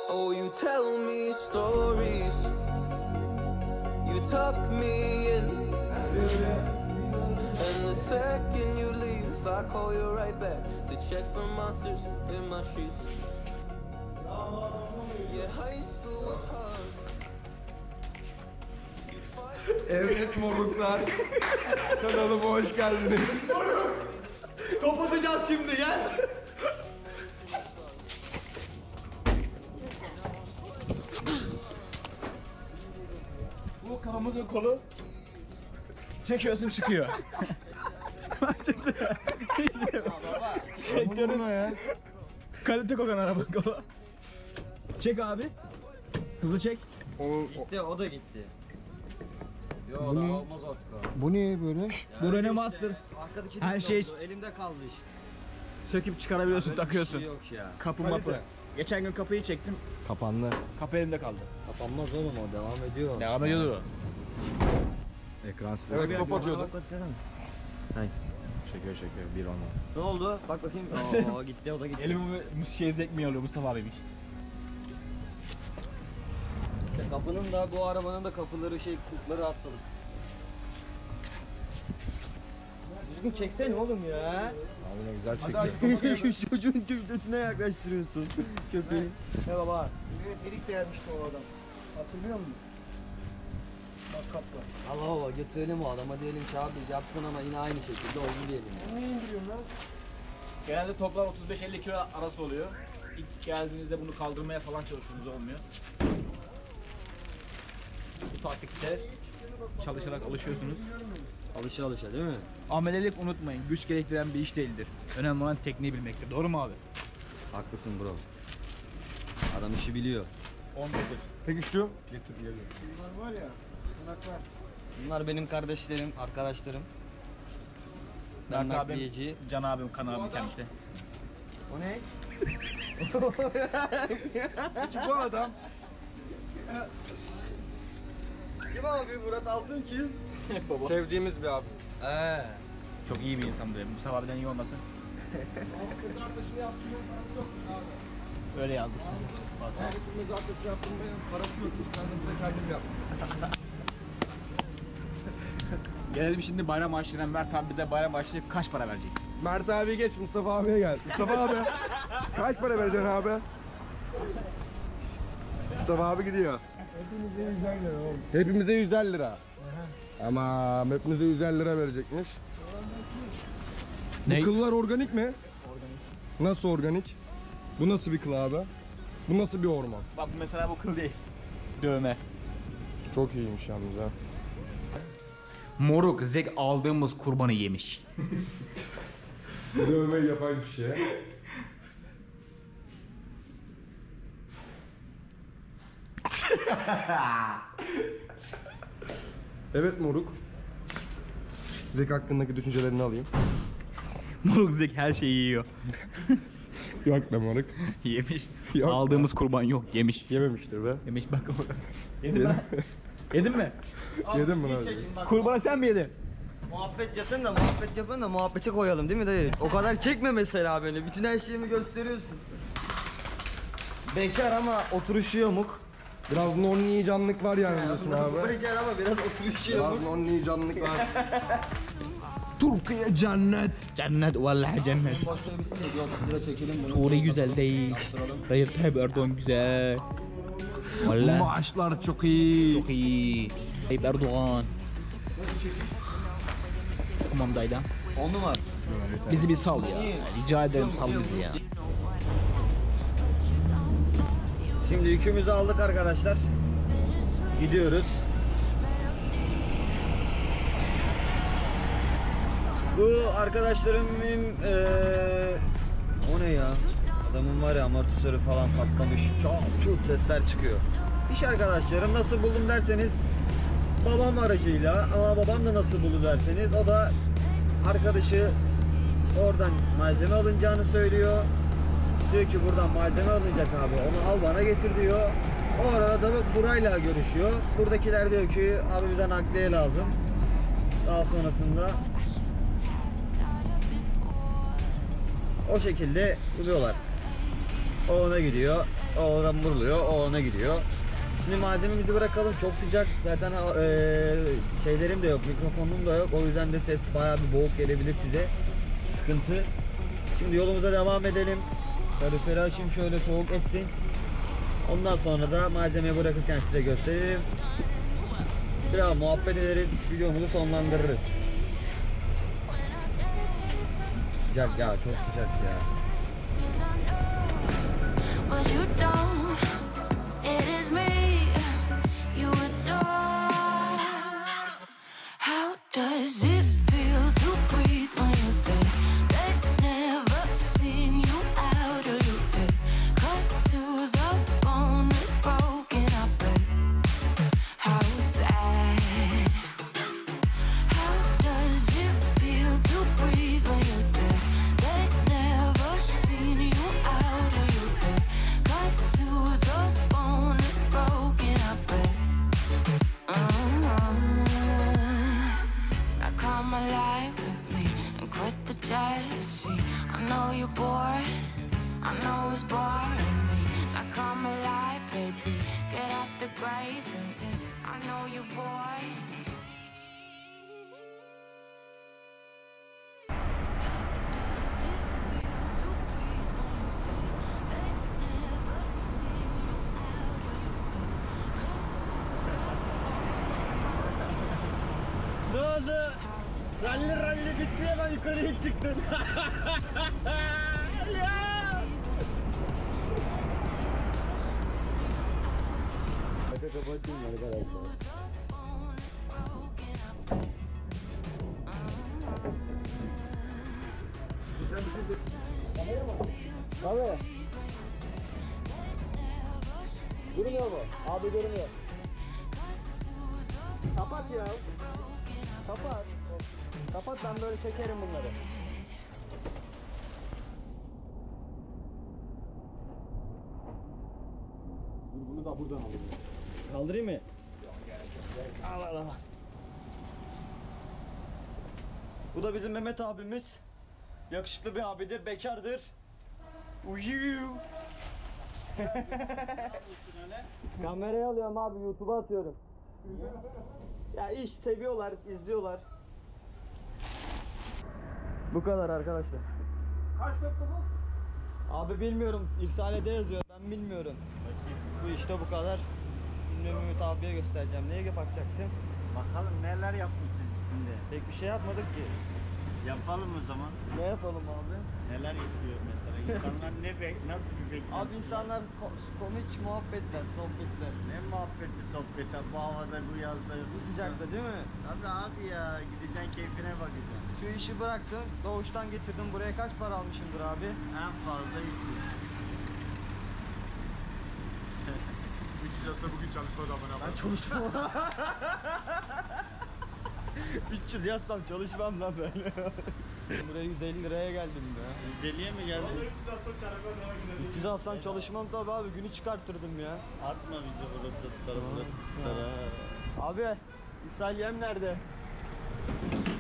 Oh, you tell me stories, you tuck me in, and the second you leave, I call you right back to check for monsters in my sheets. Yeah, high school was hard. Evet moruklar, kanalıma hoş geldiniz. Kapatacağız şimdi, gel. Bu kafamızın kolu çekiyorsun çıkıyor. Çekiyorum ya. Kalite kokan araba kolu. Çek abi. Hızlı çek. Gitti, o da gitti. Yo, daha olmaz artık o. Bu ne böyle? Bu Renault Master. Arkadaki Her şey- elimde kaldı işte. Söküp çıkarabiliyorsun, Böyle bir takıyorsun. şey yok ya. Kapı mapı. Geçen gün kapıyı çektim. Kapandı. Kapı elimde kaldı. Kapanmaz oğlum, o devam ediyor. Devam ediyordur o. Ekran süresi. Evet, kapatıyordum. Çekiyor bir olma. Ne oldu? Bak bakayım. Oo, gitti, o da gitti. Elimi ekmeği alıyor Mustafa abiymiş. Kapının da, bu arabanın da kapıları kulpları atladı. Düzgün çeksene oğlum ya. Abi ne güzel çekti. Şu çocuğun göğsüne yaklaştırıyorsun köpeği. Ne baba? Delik değermişti o adam. Hatırlıyor musun? Bak kapla. Allah Allah, götürelim o adama, diyelim ki abi yaptın ama yine aynı şekilde oldu diyelim. Onu niye indiriyorsun lan? Genelde toplam 35-50 kilo arası oluyor. İlk geldiğinizde bunu kaldırmaya falan çalışıyorsunuz, olmuyor. Bu taktikte çalışarak alışıyorsunuz. Alışa değil mi? Amelelik unutmayın, güç gerektiren bir iş değildir. Önemli olan tekniği bilmektir. Doğru mu abi? Haklısın bro. Adam işi biliyor. 19. Peki şu? Bunlar var ya. Bunlar. Bunlar benim kardeşlerim, arkadaşlarım. Ben Berk abim, nakliyeci. Can abim, kan abim kendisi. O ne? Peki bu adam? Kim abi? Murat Altınçiz. Baba. Sevdiğimiz bir abi. Çok iyi bir insandı. Mustafa abiden iyi olmasın. Öyle yazdık. Zaten yaptım ben, parası yokmuş, ben de buraya kendim yaptım. Gelelim şimdi bayram harçlığına. Mert abi de bayram harçlığı kaç para verecek? Mert abi geç, Mustafa abiye gel. Mustafa abi, kaç para vereceksin abi? Mustafa abi gidiyor. Hepimize 150 lira oğlum. Hepimize 150 lira. Ama hepimize 150 lira verecekmiş. Ne? Bu kıllar organik mi? Organik. Nasıl organik? Bu nasıl bir kıl abi? Bu nasıl bir orman? Bak mesela bu kıl değil. Dövme. Çok iyiymiş yalnız ha. Moruk, Zek aldığımız kurbanı yemiş. Dövmeyi yapan kişi. Evet moruk. Zek hakkındaki düşüncelerini alayım. Moruk, Zek her şeyi yiyor. Yok be moruk. Yemiş. Yok. Aldığımız kurban yok, yemiş. Yememiştir be. Yemiş bak orada. Yedin mi? Yedin mi? Yedin mi lan? Kurbanı sen mi yedin? Muhabbet yapın da muhabbet yapın da muhabbete koyalım değil mi dayı? O kadar çekme mesela beni. Bütün her şeyimi gösteriyorsun. Bekar ama oturuşu yamuk. Biraz nonni canlık var yani diyorsun abi. Bekar ama biraz oturuşu Biraz yamuk. nonni canlık var. Türkiye cennet. Cennet, vallahi cennet. Başka bir şey yok. Biraz çekelim bunu. Suriye güzel değil. Recep Tayyip Erdoğan güzel. Vallahi Maaşlar çok iyi. çok iyi. Tayyip Erdoğan. Tamam dayıdan. 10 numara. Bizi bir sal ya. Rica ederim, sal bizi ya. Şimdi yükümüzü aldık arkadaşlar. Gidiyoruz. Bu arkadaşlarımın o ne ya? Adamın var ya, amortisörü falan patlamış. Çok sesler çıkıyor. İş arkadaşlarım, nasıl buldum derseniz babam aracıyla, ama babam da nasıl buldu derseniz o da arkadaşı oradan malzeme alınacağını söylüyor. Diyor ki buradan malzeme alınacak abi, onu al bana getir diyor. O arada burayla görüşüyor. Buradakiler diyor ki abi bize nakliye lazım. Daha sonrasında o şekilde buluyorlar. O ona gidiyor. O oradan vuruluyor. O ona gidiyor. Şimdi malzememizi bırakalım. Çok sıcak. Zaten şeylerim de yok. Mikrofonum da yok. O yüzden de ses bayağı bir boğuk gelebilir size. Sıkıntı. Şimdi yolumuza devam edelim. Kaloriferi açayım şöyle soğuk etsin. Ondan sonra da malzemeyi bırakırken size gösteririm. Biraz muhabbet ederiz. Videomuzu sonlandırırız. Sıcak ya, çok sıcak ya. But you don't, it is me you adore. How does it feel to breathe when you're dead? They've never seen you out of your head. Cut to the bone, it's broken, I bet. How sad. How does it feel to breathe when you're dead? They've never seen you out of your head. Cut to the bone, it's broken, I bet. Now come alive with me and quit the jealousy. I know you're bored, I know it's boring me. Now come alive, baby, get out the grave and I know you're bored. Ne oldu? Ralli bitti, hemen yukarıya çıktın. Ya! Hadi kapatayım arkadaşlar. Abi. Durmuyor mu? Abi durmuyor. Kapat ya. Kapat. Kapat, ben böyle çekerim bunları. Bunu da buradan alayım. Kaldırayım mı? Al al al. Bu da bizim Mehmet abimiz. Yakışıklı bir abidir, bekardır. Uyuu. Kamerayı alıyorum abi, YouTube'a atıyorum. Ya iş seviyorlar, izliyorlar. Bu kadar arkadaşlar. Kaç metre bu? Abi bilmiyorum, İrsale'de yazıyor, ben bilmiyorum. Bu işte bu kadar. Şimdi Mehmet abiye göstereceğim. Neye bakacaksın? Bakalım neler yapmışsınız şimdi. Pek bir şey yapmadık ki. Yapalım o zaman. Ne yapalım abi? Neler istiyor mesela? İnsanlar nasıl bir beklenti? Abi insanlar komik muhabbetler, sohbetler. Ne muhabbeti sohbeti bu havada bu yazda. Bu sıcakta değil mi? Tabii abi ya, gideceksin keyfine bakacaksın. Şu işi bıraktım, doğuştan getirdim. Buraya kaç para almışımdır abi? En fazla 300. 300 yazsa bugün çalışmaz amına. Ben çalışmam. 300 yazsam çalışmam lan ben. Buraya 150 liraya geldim ya. 150'ye mi geldin? 300 alsam çalışmam tabi abi, günü çıkarttırdım ya. Atma bizi burada. Abi, İshal yem nerede?